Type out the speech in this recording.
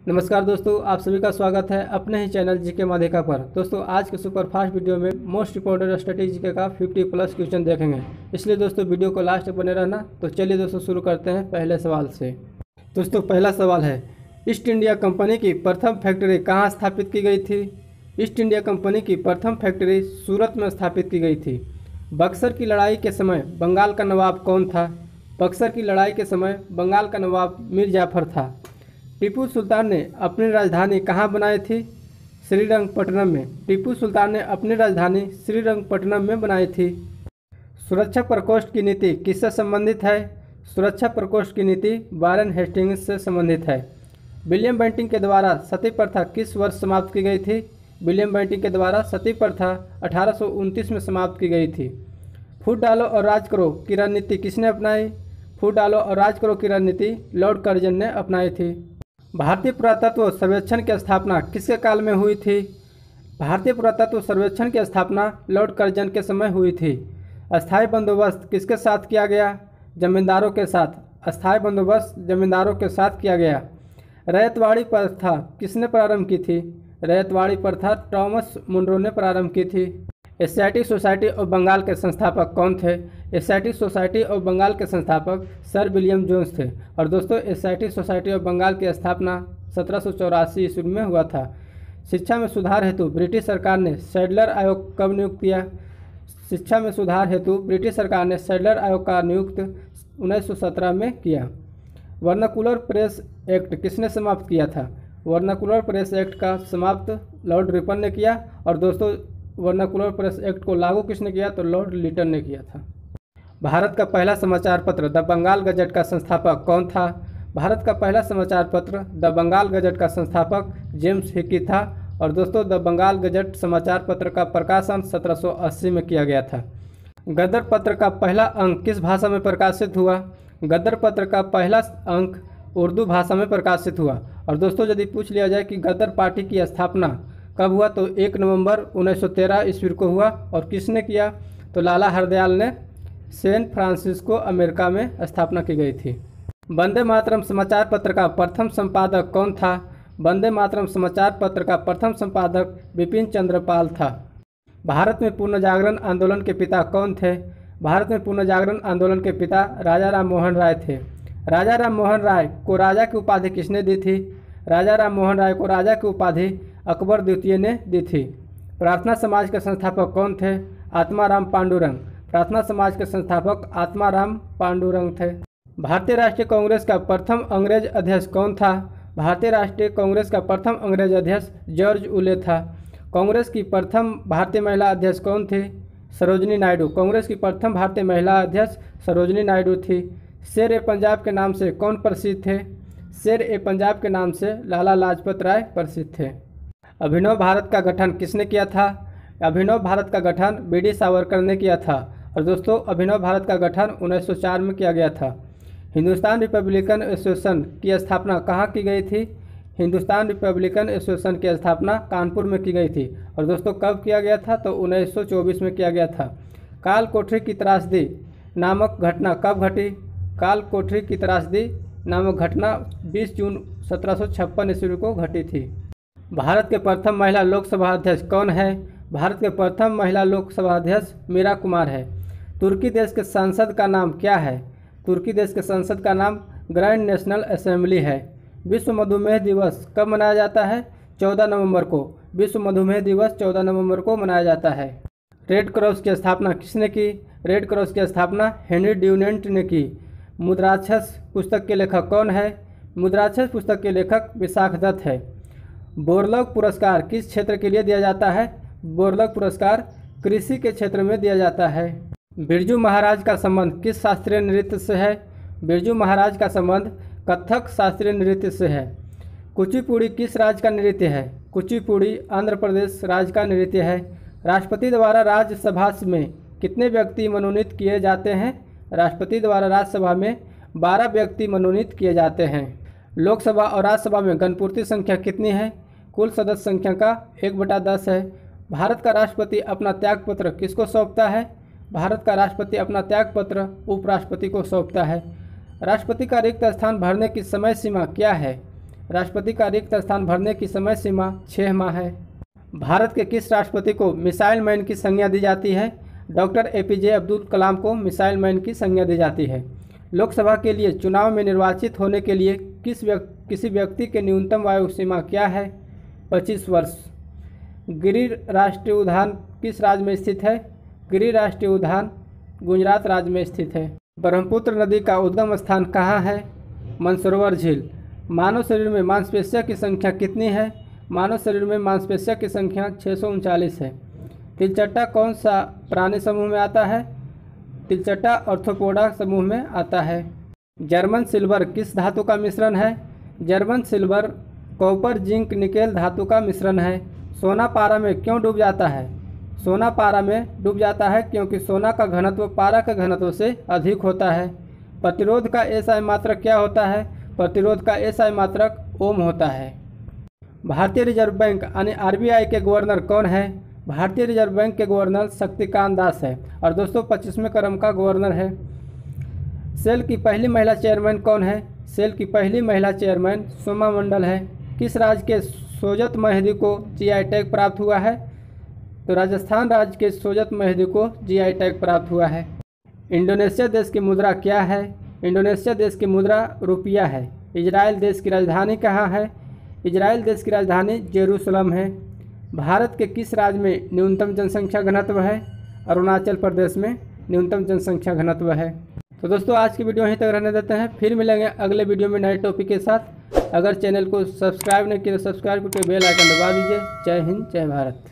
नमस्कार दोस्तों, आप सभी का स्वागत है अपने ही चैनल जीके माध्यका पर। दोस्तों आज के सुपरफास्ट वीडियो में मोस्ट इंपॉर्टेंट स्ट्रेटेजी जीके का 50+ क्वेश्चन देखेंगे, इसलिए दोस्तों वीडियो को लास्ट तक बने रहना। तो चलिए दोस्तों शुरू करते हैं पहले सवाल से। दोस्तों पहला सवाल है, ईस्ट इंडिया कंपनी की प्रथम फैक्ट्री कहाँ स्थापित की गई थी? ईस्ट इंडिया कंपनी की प्रथम फैक्ट्री सूरत में स्थापित की गई थी। बक्सर की लड़ाई के समय बंगाल का नवाब कौन था? बक्सर की लड़ाई के समय बंगाल का नवाब मीर जाफर था। टीपू सुल्तान ने अपनी राजधानी कहाँ बनाई थी? श्रीरंगपट्टनम में। टीपू सुल्तान ने अपनी राजधानी श्रीरंगपट्टनम में बनाई थी। सुरक्षा प्रकोष्ठ की नीति किससे संबंधित है? सुरक्षा प्रकोष्ठ की नीति वारेन हेस्टिंग्स से संबंधित है। विलियम बेंटिंक के द्वारा सती प्रथा किस वर्ष समाप्त की गई थी? विलियम बेंटिंक के द्वारा सती प्रथा 1829 में समाप्त की गई थी। फूट डालो और राज करो की रणनीति किसने अपनाई? फूट डालो और राज करो की रणनीति लॉर्ड कर्जन ने अपनाई थी। भारतीय पुरातत्व सर्वेक्षण की स्थापना किसके काल में हुई थी? भारतीय पुरातत्व सर्वेक्षण की स्थापना लॉर्ड कर्जन के समय हुई थी। अस्थायी बंदोबस्त किसके साथ किया गया? जमींदारों के साथ। अस्थायी बंदोबस्त जमींदारों के साथ किया गया। रैयतवाड़ी प्रथा किसने प्रारंभ की थी? रैयतवाड़ी प्रथा थॉमस मुनरो ने प्रारंभ की थी। एशियाटिक सोसाइटी ऑफ बंगाल के संस्थापक कौन थे? एशियाटिक सोसाइटी ऑफ बंगाल के संस्थापक सर विलियम जोन्स थे। और दोस्तों एशियाटिक सोसाइटी ऑफ बंगाल की स्थापना 1784 ईस्वी में हुआ था। शिक्षा में सुधार हेतु ब्रिटिश सरकार ने सैडलर आयोग कब नियुक्त किया? शिक्षा में सुधार हेतु ब्रिटिश सरकार ने सैडलर आयोग का नियुक्त 1917 में किया। वर्नाकुलर प्रेस एक्ट किसने समाप्त किया था? वर्नाकुलर प्रेस एक्ट का समाप्त लॉर्ड रिपन ने किया। और दोस्तों वर्नाकुलर प्रेस एक्ट को लागू किसने किया? तो लॉर्ड लिटन ने किया था। भारत का पहला समाचार पत्र द बंगाल गजट का संस्थापक कौन था? भारत का पहला समाचार पत्र द बंगाल गजट का संस्थापक जेम्स हिकी था। और दोस्तों द बंगाल गजट समाचार पत्र का प्रकाशन 1780 में किया गया था। गदर पत्र का पहला अंक किस भाषा में प्रकाशित हुआ? गदर पत्र का पहला अंक उर्दू भाषा में प्रकाशित हुआ। और दोस्तों यदि पूछ लिया जाए कि गदर पार्टी की स्थापना कब हुआ, तो 1 नवंबर 1913 ईस्वी को हुआ। और किसने किया? तो लाला हरदयाल ने सैन फ्रांसिस्को अमेरिका में स्थापना की गई थी। वंदे मातरम समाचार पत्र का प्रथम संपादक कौन था? वंदे मातरम समाचार पत्र का प्रथम संपादक बिपिन चंद्र पाल था। भारत में पूर्ण जागरण आंदोलन के पिता कौन थे? भारत में पूर्ण जागरण आंदोलन के पिता राजा राम मोहन राय थे। राजा राम मोहन राय को राजा की उपाधि किसने दी थी? राजा राम मोहन राय को राजा की उपाधि अकबर द्वितीय ने दी थी। प्रार्थना समाज के संस्थापक कौन थे? आत्माराम पांडुरंग। प्रार्थना समाज के संस्थापक आत्माराम पांडुरंग थे। भारतीय राष्ट्रीय कांग्रेस का प्रथम अंग्रेज अध्यक्ष कौन था? भारतीय राष्ट्रीय कांग्रेस का प्रथम अंग्रेज अध्यक्ष जॉर्ज उले था। कांग्रेस की प्रथम भारतीय महिला अध्यक्ष कौन थी? सरोजनी नायडू। कांग्रेस की प्रथम भारतीय महिला अध्यक्ष सरोजनी नायडू थी। शेर ए पंजाब के नाम से कौन प्रसिद्ध थे? शेर ए पंजाब के नाम से लाला लाजपत राय प्रसिद्ध थे। अभिनव भारत का गठन किसने किया था? अभिनव भारत का गठन बी.डी. सावरकर ने किया था। और दोस्तों अभिनव भारत का गठन 1904 में किया गया था। हिंदुस्तान रिपब्लिकन एसोसिएशन की स्थापना कहाँ की गई थी? हिंदुस्तान रिपब्लिकन एसोसिएशन की स्थापना कानपुर में की गई थी। और दोस्तों कब किया गया था? तो 1924 में किया गया था। काल कोठरी की त्रासदी नामक घटना कब घटी? काल कोठरी की त्रासदी नामक घटना 20 जून 1756 ईस्वी को घटी थी। भारत के प्रथम महिला लोकसभा अध्यक्ष कौन है? भारत के प्रथम महिला लोकसभा अध्यक्ष मीरा कुमार है। तुर्की देश के संसद का नाम क्या है? तुर्की देश के संसद का नाम ग्रैंड नेशनल असेंबली है। विश्व मधुमेह दिवस कब मनाया जाता है? 14 नवंबर को। विश्व मधुमेह दिवस 14 नवंबर को मनाया जाता है। रेड क्रॉस की स्थापना किसने की? रेड क्रॉस की स्थापना हेनरी ड्यूनेंट ने की। मुद्राक्षस पुस्तक के लेखक कौन है? मुद्राक्षस पुस्तक के लेखक विशाख दत्त है। बोरलॉग पुरस्कार किस क्षेत्र के लिए दिया जाता है? बोरलॉग पुरस्कार कृषि के क्षेत्र में दिया जाता है। बिरजू महाराज का संबंध किस शास्त्रीय नृत्य से है? बिरजू महाराज का संबंध कथक शास्त्रीय नृत्य से है। कुचिपुड़ी किस राज्य का नृत्य है? कुचिपुड़ी आंध्र प्रदेश राज्य का नृत्य है। राष्ट्रपति द्वारा राज्यसभा में कितने व्यक्ति मनोनीत किए जाते हैं? राष्ट्रपति द्वारा राज्यसभा में 12 व्यक्ति मनोनीत किए जाते हैं। लोकसभा और राज्यसभा में गणपूर्ति संख्या कितनी है? कुल सदस्य संख्या का 1/10 है। भारत का राष्ट्रपति अपना त्यागपत्र किसको सौंपता है? भारत का राष्ट्रपति अपना त्यागपत्र उपराष्ट्रपति को सौंपता है। राष्ट्रपति का रिक्त स्थान भरने की समय सीमा क्या है? राष्ट्रपति का रिक्त स्थान भरने की समय सीमा 6 माह है। भारत के किस राष्ट्रपति को मिसाइल मैन की संज्ञा दी जाती है? डॉक्टर एपीजे अब्दुल कलाम को मिसाइल मैन की संज्ञा दी जाती है। लोकसभा के लिए चुनाव में निर्वाचित होने के लिए किसी व्यक्ति के न्यूनतम आयु सीमा क्या है? 25 वर्ष। गिर राष्ट्रीय उद्यान किस राज्य में स्थित है? गिर राष्ट्रीय उद्यान गुजरात राज्य में स्थित है। ब्रह्मपुत्र नदी का उद्गम स्थान कहाँ है? मानसरोवर झील। मानव शरीर में मांसपेशियों की संख्या कितनी है? मानव शरीर में मांसपेशियों की संख्या 639 है। तिलचट्टा कौन सा प्राणी समूह में आता है? तिलचट्टा ऑर्थोपोडा समूह में आता है। जर्मन सिल्वर किस धातु का मिश्रण है? German silver copper zinc nickel धातु का मिश्रण है। सोना पारा में क्यों डूब जाता है? सोना पारा में डूब जाता है क्योंकि सोना का घनत्व पारा के घनत्व से अधिक होता है। प्रतिरोध का एसआई मात्रक क्या होता है? प्रतिरोध का एसआई मात्रक ओम होता है। भारतीय रिजर्व बैंक यानी आरबीआई के गवर्नर कौन है? भारतीय रिजर्व बैंक के गवर्नर शक्तिकांत दास है और दोस्तों 25वें क्रम का गवर्नर है। सेल की पहली महिला चेयरमैन कौन है? सेल की पहली महिला चेयरमैन सोमा मंडल है। किस राज्य के सोजत मेहंदी को जीआई टैग प्राप्त हुआ है? तो राजस्थान राज्य के सोजत मेहंदी को जीआई टैग प्राप्त हुआ है। इंडोनेशिया देश की मुद्रा क्या है? इंडोनेशिया देश की मुद्रा रुपया है। इजराइल देश की राजधानी कहाँ है? इजराइल देश की राजधानी जेरूसलम है। भारत के किस राज्य में न्यूनतम जनसंख्या घनत्व है? अरुणाचल प्रदेश में न्यूनतम जनसंख्या घनत्व है। तो दोस्तों आज की वीडियो यहीं तक रहने देते हैं, फिर मिलेंगे अगले वीडियो में नए टॉपिक के साथ। अगर चैनल को सब्सक्राइब नहीं किया तो सब्सक्राइब करके बेल आइकन दबा दीजिए। जय हिंद, जय भारत।